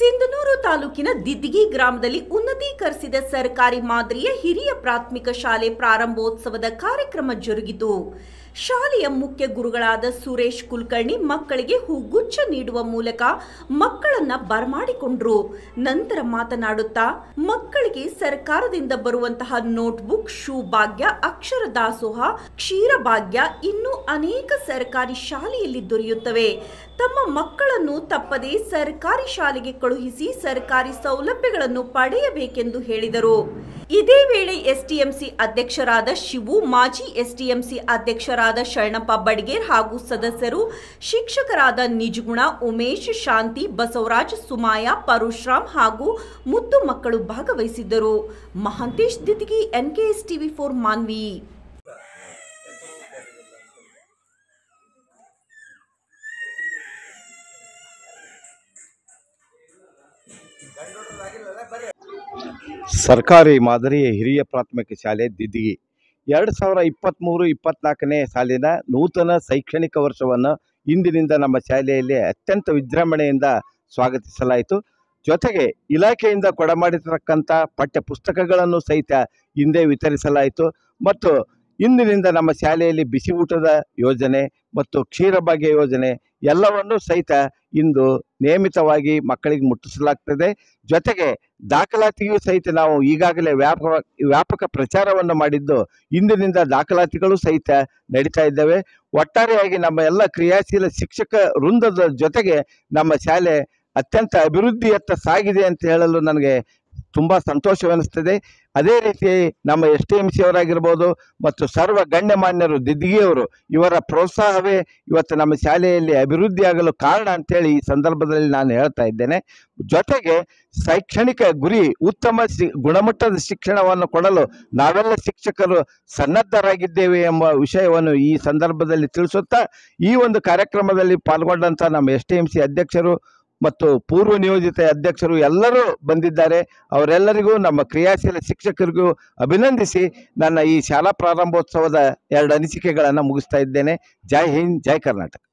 ಸಿಂಧನೂರು ತಾಲೂಕಿನ ದಿದ್ದಿಗಿ ಗ್ರಾಮದಲ್ಲಿ ಉನ್ನತೀಕರಿಸಿದ ಸರ್ಕಾರಿ ಮಾದರಿಯ ಹಿರಿಯ ಪ್ರಾಥಮಿಕ ಶಾಲೆ ಪ್ರಾರಂಭೋತ್ಸವದ ಕಾರ್ಯಕ್ರಮ ಜರುಗಿತು. ಶಾಲೆಯ ಮುಖ್ಯ ಗುರುಗಳಾದ ಸುರೇಶ್ ಕುಲಕರ್ಣಿ ಮಕ್ಕಳಿಗೆ ಹೂಗುಚ್ಛ ನೀಡುವ ಮೂಲಕ ಮಕ್ಕಳನ್ನ ಬರಮಾಡಿಕೊಂಡ್ರು. ನಂತರ ಮಾತನಾಡುತ್ತಾ ಮಕ್ಕಳಿಗೆ ಸರ್ಕಾರದಿಂದ ಬರುವಂತಹ ನೋಟ್ಬುಕ್, ಶೂ ಭಾಗ್ಯ, ಅಕ್ಷರ ದಾಸೋಹ, ಕ್ಷೀರ ಭಾಗ್ಯ ಇನ್ನೂ ಅನೇಕ ಸರ್ಕಾರಿ ಶಾಲೆಯಲ್ಲಿ ದೊರೆಯುತ್ತವೆ. ತಮ್ಮ ಮಕ್ಕಳನ್ನು ತಪ್ಪದೇ ಸರ್ಕಾರಿ ಶಾಲೆಗೆ ಕಳುಹಿಸಿ ಸರ್ಕಾರಿ ಸೌಲಭ್ಯಗಳನ್ನು ಪಡೆಯಬೇಕೆಂದು ಹೇಳಿದರು. ಇದೇ ವೇಳೆ ಎಸ್ಟಿಎಂಸಿ ಅಧ್ಯಕ್ಷರಾದ ಶಿವು, ಮಾಜಿ ಎಸ್ಟಿಎಂಸಿ ಅಧ್ಯಕ್ಷರಾದ ಶರಣಪ್ಪ ಬಡ್ಗೇರ್ ಹಾಗೂ ಸದಸ್ಯರು, ಶಿಕ್ಷಕರಾದ ನಿಜಗುಣ, ಉಮೇಶ್, ಶಾಂತಿ, ಬಸವರಾಜ್, ಸುಮಾಯ, ಪರಶುರಾಮ್ ಹಾಗೂ ಮುದ್ದು ಮಕ್ಕಳು ಭಾಗವಹಿಸಿದ್ದರು. Mahantesh, Diddigi, NKS TV4 Manvi. ಸರ್ಕಾರಿ ಮಾದರಿಯ ಹಿರಿಯ ಪ್ರಾಥಮಿಕ ಶಾಲೆ ದಿದ್ದಿಗಿ 2023-24ನೇ ಸಾಲಿನ ನೂತನ ಶೈಕ್ಷಣಿಕ ವರ್ಷವನ್ನು ಇಂದಿನಿಂದ ನಮ್ಮ ಶಾಲೆಯಲ್ಲಿ ಅತ್ಯಂತ ವಿಜೃಂಭಣೆಯಿಂದ ಸ್ವಾಗತಿಸಲಾಯಿತು. ಜೊತೆಗೆ ಇಲಾಖೆಯಿಂದ ಕೊಡಮಾಡಿರತಕ್ಕಂಥ ಪಠ್ಯ ಪುಸ್ತಕಗಳನ್ನು ಸಹಿತ ಹಿಂದೆ ವಿತರಿಸಲಾಯಿತು. ಮತ್ತು ಇಂದಿನಿಂದ ನಮ್ಮ ಶಾಲೆಯಲ್ಲಿ ಬಿಸಿ ಊಟದ ಯೋಜನೆ ಮತ್ತು ಕ್ಷೀರಭಾಗ್ಯ ಯೋಜನೆ ಎಲ್ಲವನ್ನೂ ಸಹಿತ ಇಂದು ನಿಯಮಿತವಾಗಿ ಮಕ್ಕಳಿಗೆ ಮುಟ್ಟಿಸಲಾಗ್ತದೆ. ಜೊತೆಗೆ ದಾಖಲಾತಿಗೂ ಸಹಿತ ನಾವು ಈಗಾಗಲೇ ವ್ಯಾಪಕ ಪ್ರಚಾರವನ್ನು ಮಾಡಿದ್ದು ಇಂದಿನಿಂದ ದಾಖಲಾತಿಗಳು ಸಹಿತ ನಡೀತಾ ಇದ್ದಾವೆ. ಒಟ್ಟಾರೆಯಾಗಿ ನಮ್ಮ ಎಲ್ಲ ಕ್ರಿಯಾಶೀಲ ಶಿಕ್ಷಕ ವೃಂದದ ಜೊತೆಗೆ ನಮ್ಮ ಶಾಲೆ ಅತ್ಯಂತ ಅಭಿವೃದ್ಧಿಯತ್ತ ಸಾಗಿದೆ ಅಂತ ಹೇಳಲು ನನಗೆ ತುಂಬ ಸಂತೋಷವೆನಿಸ್ತದೆ. ಅದೇ ರೀತಿ ನಮ್ಮ STMC ಅವರಾಗಿರ್ಬೋದು ಮತ್ತು ಸರ್ವ ಗಣ್ಯಮಾನ್ಯರು ದಿದ್ದಿಗಿಯವರು ಇವರ ಪ್ರೋತ್ಸಾಹವೇ ಇವತ್ತು ನಮ್ಮ ಶಾಲೆಯಲ್ಲಿ ಅಭಿವೃದ್ಧಿಯಾಗಲು ಕಾರಣ ಅಂತೇಳಿ ಈ ಸಂದರ್ಭದಲ್ಲಿ ನಾನು ಹೇಳ್ತಾ ಇದ್ದೇನೆ. ಜೊತೆಗೆ ಶೈಕ್ಷಣಿಕ ಗುರಿ ಉತ್ತಮ ಗುಣಮಟ್ಟದ ಶಿಕ್ಷಣವನ್ನು ಕೊಡಲು ನಾವೆಲ್ಲ ಶಿಕ್ಷಕರು ಸನ್ನದ್ಧರಾಗಿದ್ದೇವೆ ಎಂಬ ವಿಷಯವನ್ನು ಈ ಸಂದರ್ಭದಲ್ಲಿ ತಿಳಿಸುತ್ತಾ, ಈ ಒಂದು ಕಾರ್ಯಕ್ರಮದಲ್ಲಿ ಪಾಲ್ಗೊಂಡಂಥ ನಮ್ಮ STMC ಅಧ್ಯಕ್ಷರು ಮತ್ತು ಪೂರ್ವ ನಿಯೋಜಿತ ಅಧ್ಯಕ್ಷರು ಎಲ್ಲರೂ ಬಂದಿದ್ದಾರೆ. ಅವರೆಲ್ಲರಿಗೂ ನಮ್ಮ ಕ್ರಿಯಾಶೀಲ ಶಿಕ್ಷಕರಿಗೂ ಅಭಿನಂದಿಸಿ ನನ್ನ ಈ ಶಾಲಾ ಪ್ರಾರಂಭೋತ್ಸವದ 2 ಅನಿಸಿಕೆಗಳನ್ನು ಮುಗಿಸ್ತಾ ಇದ್ದೇನೆ. ಜೈ ಹಿಂದ್, ಜೈ ಕರ್ನಾಟಕ.